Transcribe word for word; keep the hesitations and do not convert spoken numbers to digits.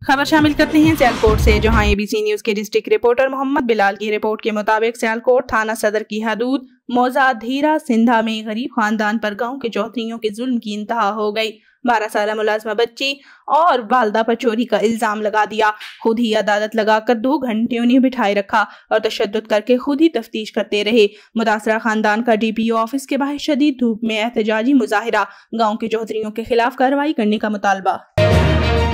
खबर शामिल करते हैं सियालकोट से, जहां एबीसी न्यूज के डिस्ट्रिक्ट रिपोर्टर मोहम्मद बिलाल की रिपोर्ट के मुताबिक सियालकोट थाना सदर की हदूद मौजा धीरा सिंधा में गरीब खानदान पर गांव के चौधरियों के जुल्म की इंतहा हो गई। बारह साल मुलाजमा बच्ची और वालदा पर चोरी का इल्जाम लगा दिया। खुद ही अदालत लगाकर दो घंटे उन्हें बिठाए रखा और तशद्दुद करके खुद ही तफ्तीश करते रहे। मुतासरा खानदान का डीपीओ ऑफिस के बाहर शदीद धूप में एहतजाजी मुजाहिरा, गाँव के चौधरियों के खिलाफ कार्रवाई करने का मुतालबा।